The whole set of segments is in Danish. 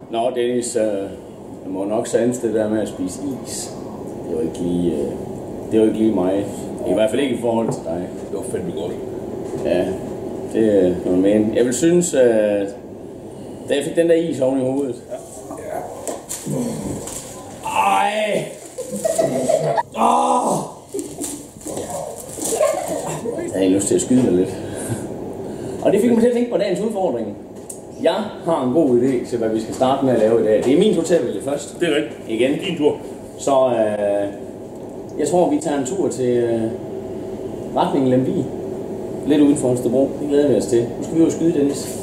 Nå, Dennis, jeg må nok sanse det der med at spise is. Det var ikke lige mig. I hvert fald ikke i forhold til dig. Det var fandme godt. Ja, det er noget men. Jeg vil synes, da jeg fik den der is oven i hovedet. Ja. Ej! Åh! Jeg havde lyst til at skyde mig lidt. Og det fik mig til at tænke på dagens udfordring. Jeg har en god idé til, hvad vi skal starte med at lave i dag. Det er min tur til at vælge først. Det er rigtigt. Igen. Din tur. Så jeg tror, vi tager en tur til retningen Lemvig. Lidt uden for Holstebro. Det glæder vi os til. Nu skal vi jo skyde, Dennis.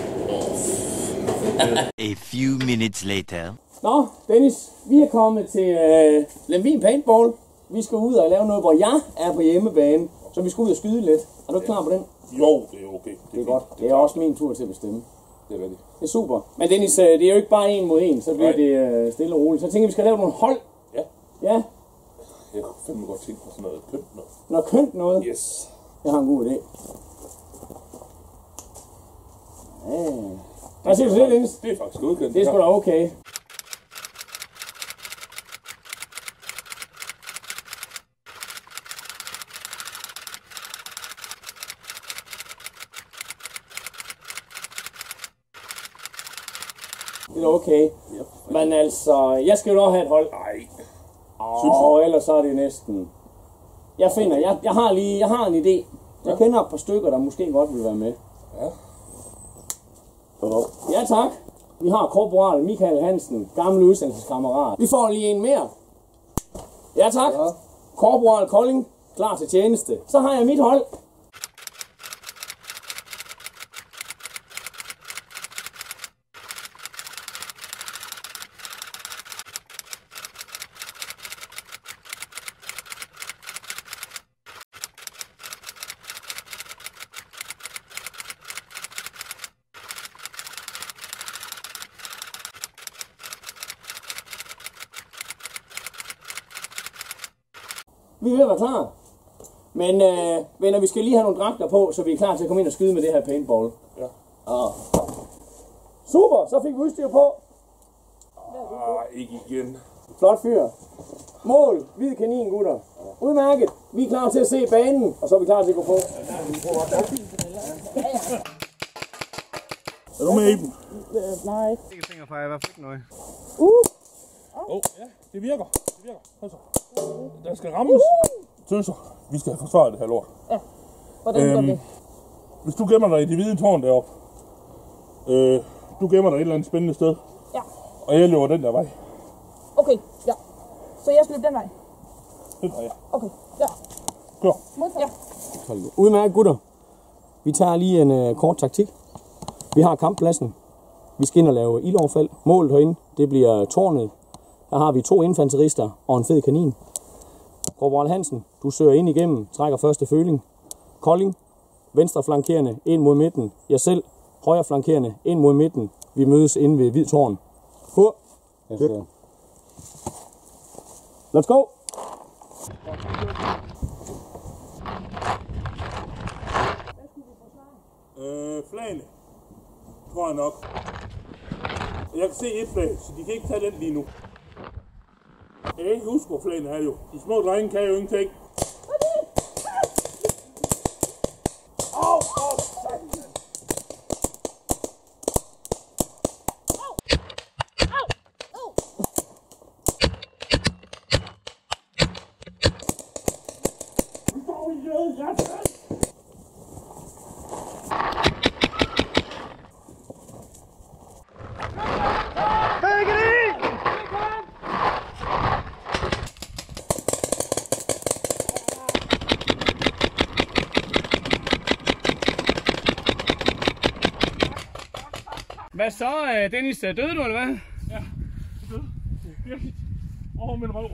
A few minutes later. Nå, Dennis, vi er kommet til Lemvig Paintball. Vi skal ud og lave noget, hvor jeg er på hjemmebane. Så vi skal ud og skyde lidt. Er du klar på den? Jo, det er okay. Det er godt. Det er også min tur til at bestemme. Det er rigtigt. Det er super. Men Dennis, det er jo ikke bare en mod en, så bliver det stille og roligt. Så jeg tænker, vi skal lave nogle hold. Ja. Ja. Jeg kunne fandme godt tænke på sådan noget kønt noget. Noget kønt noget? Yes. Jeg har en god idé. Ja. Hvad siger du til det, Dennis? Det er faktisk godkendt. Det er sgu da okay. Det er okay. Men altså, jeg skal jo nok have et hold. Nej. Og ellers så er det næsten. Jeg har en idé. Jeg kender et par stykker, der måske godt vil være med. Ja. Ja tak. Vi har korporal Michael Hansen, gammel udsendelseskammerat. Vi får lige en mere. Ja tak. Ja. Korporal Kolding, klar til tjeneste. Så har jeg mit hold. Vi er ved at være klar. Men venner, vi skal lige have nogle dragter på, så vi er klar til at komme ind og skyde med det her paintball. Ja. Super, så fik vi udstyr på. Ikke igen. Flot fyr. Mål, hvid kanin, gutter. Udmærket. Vi er klar til at se banen, og så er vi klar til at gå på. Er du med i dem? Nej. Ikke fingre fra, jeg var fik noget. Ja, det virker. Det virker. Altså. Der skal rammes. Tøser. Vi skal forsvare det her lort. Ja. Hvordan gør det? Hvis du gemmer dig i det hvide tårn deroppe. Du gemmer dig et eller andet spændende sted. Ja. Og jeg løber den der vej. Okay, ja. Så jeg skal løbe den vej? Den vej, ja. Okay, ja. Kør. Ja. Udmærket, gutter. Vi tager lige en kort taktik. Vi har kamppladsen. Vi skal ind og lave ildoverfald. Målet herinde, det bliver tårnet. Her har vi 2 infanterister og en fed kanin. Korporal Hansen, du søger ind igennem, trækker første føling. Kolding, venstre flankerende, ind mod midten. Jeg selv, højre flankerende, ind mod midten. Vi mødes inde ved Hvid Tårn. Hur. Let's go! Flagene. Tror jeg nok. Jeg kan se et flag, så de kan ikke tage den lige nu. Jeg kan ikke huske, hvor flagene er jo. De små drenge kan jo ingenting. Hvad så, Dennis? Døde du, eller hvad? Ja, jeg døde. Virkelig. Min røv.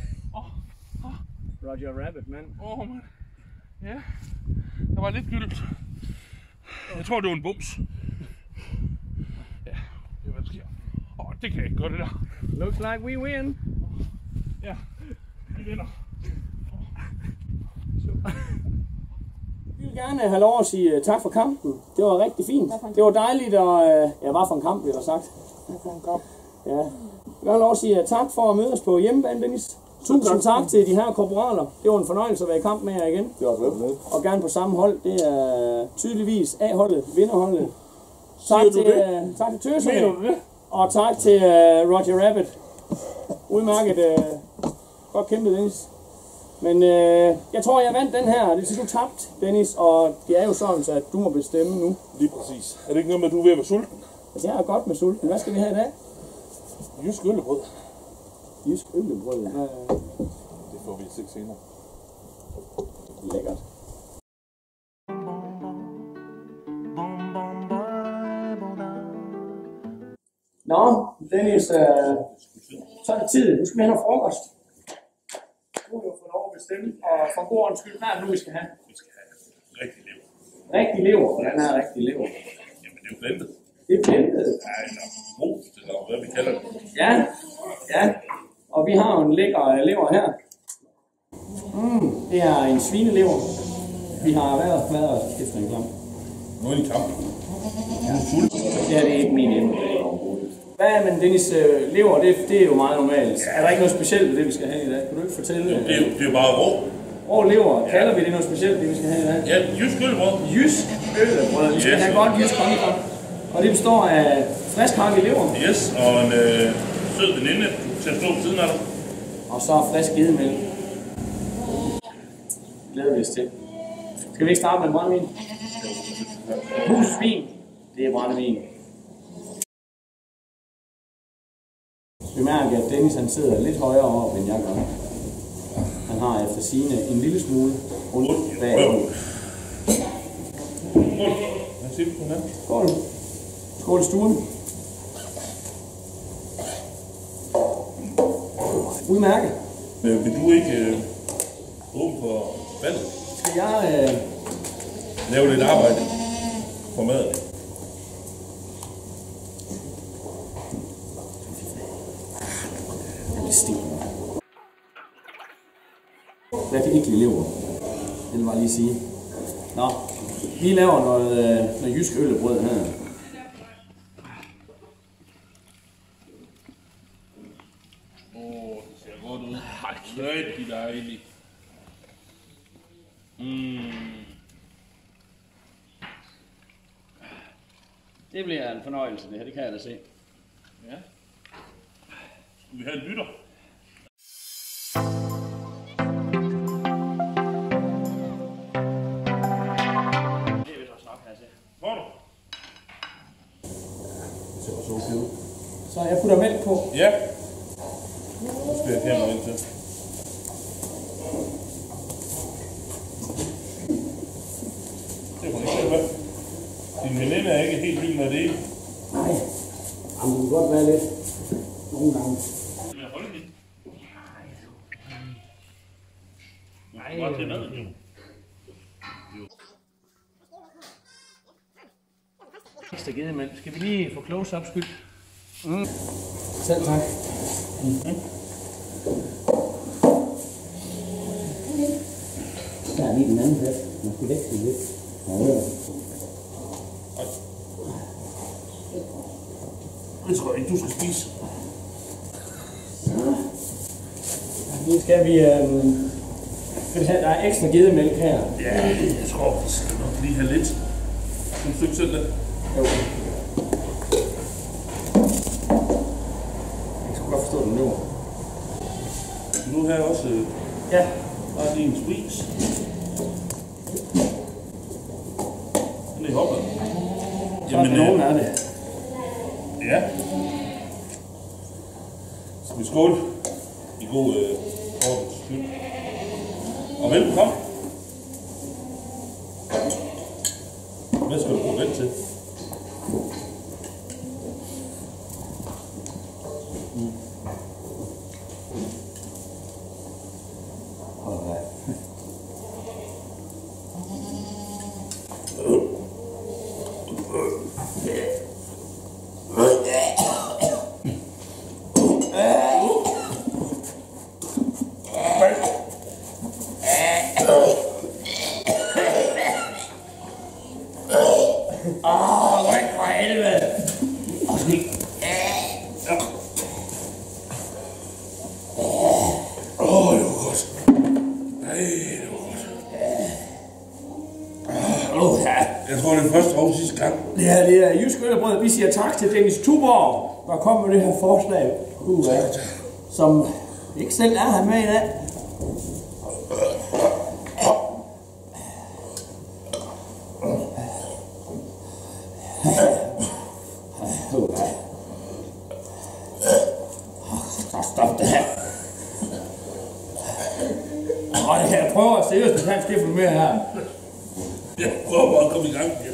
Roger Rabbit, mand. Man. Ja, der var lidt gyldt. Jeg tror, det var en bums. Ja, det er hvad der sker. Det kan jeg ikke gøre, det der. Looks like we win. Ja, vi vinder. Vi vil gerne have lov at sige tak for kampen. Det var rigtig fint. Det var dejligt, og ja, hvad for en kamp, bliver der sagt. for en kamp. Ja. Jeg vil også sige tak for at møde os på hjemmebane, Dennis. Tusind tak til de her korporaler. Det var en fornøjelse at være i kamp med jer igen. Det var fedt. Og gerne på samme hold. Det er tydeligvis A-holdet, vinderholdet. Tak Siger du til, det? tak til Mener tøserne. du det? Og tak til Roger Rabbit. Udmærket. Godt kæmpet, Dennis. Men jeg tror, jeg vandt den her. Det vil sige, du tabte, Dennis. Og det er jo sådan, så at du må bestemme nu. Lige præcis. Er det ikke noget med, at du er ved at være sulten? Altså, jeg er godt med sulten. Hvad skal vi have i dag? Jysk øllebrød. Jysk øllebrød. Det får vi se senere. Lækkert. Nå, Dennis, så er det tid. Nu skal vi have noget frokost. Du har jo fået lov at bestemme, og for god ordens skyld, hvad er det nu, vi skal have? Vi skal have rigtig lever. Rigtig lever. Hvordan er rigtig lever? Jamen, det er jo blendet. Det er blendet. Ja, eller rost, eller hvad vi kalder det. Ja, ja. Og vi har jo en lækker lever her. Det er en svinelever. Vi har været efter en klam. Nu er det kamp. Ja. Det er ikke min emne overhovedet. Hvad er, men Dennis, lever, det er jo meget normalt. Ja. Er der ikke noget specielt ved det, vi skal have i dag? Kan du ikke fortælle? Jo, det er jo bare rå. Rå lever, kalder vi det noget specielt, det vi skal have i dag? Ja, jysk øllebrød. Jysk øllebrød. Vi skal have godt jysk honeycomb. Og det består af frisk hakket lever. Yes, og en sød veninde til at stå på siden af dig. Og så frisk gedemælk. Glæder vi os til. Skal vi ikke starte med brændevin? Husets vin, det er brændevin. Vi mærker, at Dennis han sidder lidt højere oppe, end jeg gør. Han har efter sigende en lille smule rundt bagud. Hvad siger du på den? Skål. Skål i stuen. Udmærket. Vil du ikke åbne for vandet? Skal jeg Lave lidt arbejde for maden. Hvad er det ikke, vi lever? Det vil bare lige sige. Nå, vi laver noget jysk øllebrød her. Det ser godt ud. Rigtig dejligt. Det bliver en fornøjelse, det her. Det kan jeg da se. Ja. Skal vi have en lytter? Det er vist også nok, kan jeg se. Får du? Det ser også okay ud. Så jeg putter mælk på. Ja. Nu skal jeg have noget ind til. Det må ikke være. Din veninde er ikke helt vild med det. Nej. Jamen, det kan godt være lidt. Nogle gange. Vil jeg holde lidt? Nej. Bare til maden, jo. Ekstra gedemælk. Skal vi lige få close-up skyld? Selv tak. Der er lige den anden plads. Man skal væk til lidt. Det tror jeg ikke, du skal spise. Nu skal vi have, der er ekstra gedemælk her. Ja, jeg tror, vi skal nok lige have lidt. Synes du ikke selv det? Jo. Jeg skulle godt forstå den nu. Nu har jeg også Ja. bare lige en squeeze. Den er i hoppet. Så er der nogen af det. Ja. Skal vi skåle i god ordens skyld. Og velkommen. Hvad skal du bruge den til? Ah! Jeg tror, det er første og sidste gang. Ja, det er Jysk Øllebrød. Vi siger tak til Dennis Tuborg, der kom med det her forslag. Som ikke selv er her med i dag. Stop det her. Jeg prøver seriøst at tage en skift mere her. Jeg prøver bare at komme i gang igen.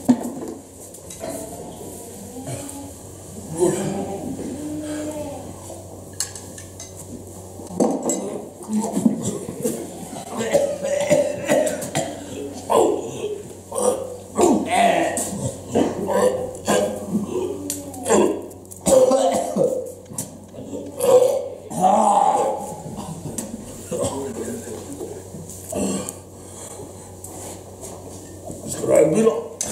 Skal du have en møller?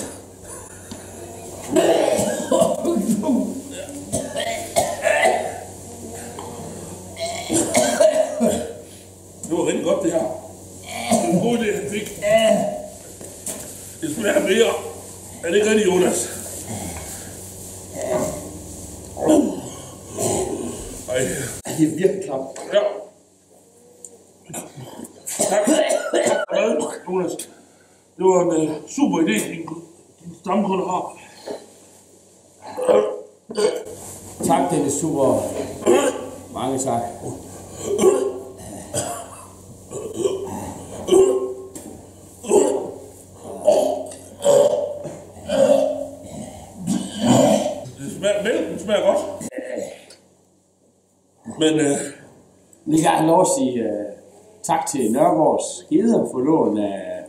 Det var rigtig godt det her. Det var en god idé, han fik. Det smager mere. Er det ikke rigtigt, Jonas? Ej. Det er virkelig klart. Ja. Tak. Jonas. Det var en super idé, din stamkunde har. Tak, Dennis Tuborg. Mange tak. Mælken smager godt. Men Vi kan have lov at sige tak til Nørgaards Geder for lån af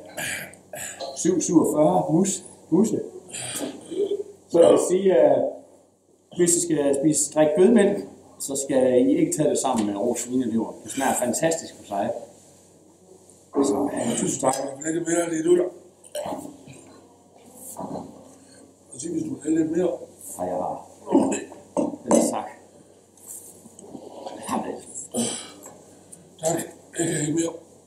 747 musse. Så jeg vil sige, at hvis I skal drikke gødmælk, så skal I ikke tage det sammen med rå svinelever. Det smager fantastisk for sig. Så tusind tak. Jeg kan mere lidt ud der. Og sige, hvis du vil have lidt mere. Ja, jeg har. Det er tak. Tak. Jeg kan ikke mere.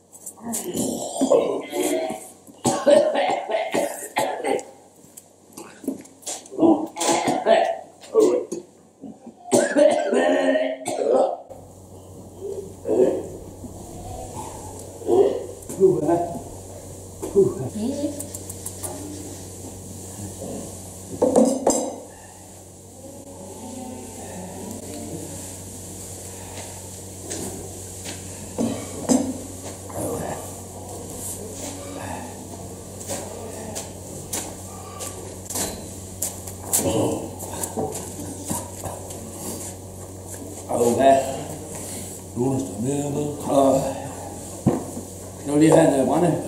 Jonas, der er mere hernede. Nu vil lige have en brænde.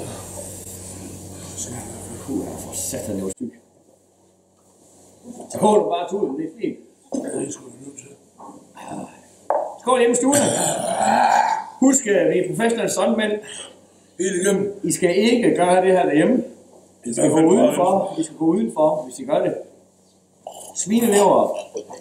For satan, det var styk. Så håber du bare tuden, det er fint. Ja, det skulle jeg nødt til. Skål hjemme i stuen. Husk, vi er professionelle sondmænd. Helt igennem. I skal ikke gøre det her derhjemme. I skal gå udenfor. I skal gå udenfor, hvis I gør det. Svinelever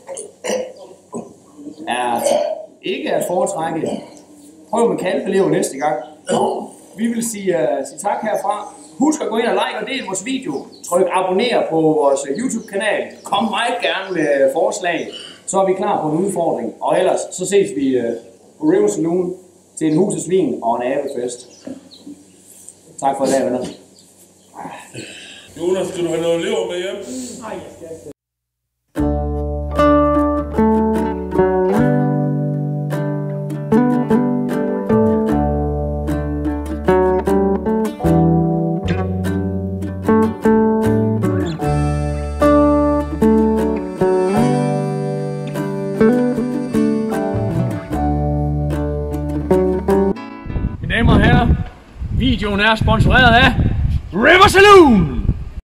er ikke at foretrække. Prøv med kalvelever næste gang. Vi vil sige tak herfra. Husk at gå ind og like og del vores video. Tryk abonner på vores YouTube-kanal. Kom meget gerne med forslag. Så er vi klar på en udfordring. Og ellers så ses vi på River Saloon til en husesvin og en abefest. Tak for i dag, venner. Jonas, skal du have noget lever med hjem? Nej, jeg skal. Mine damer og herrer, videoen er sponsoreret af River Saloon.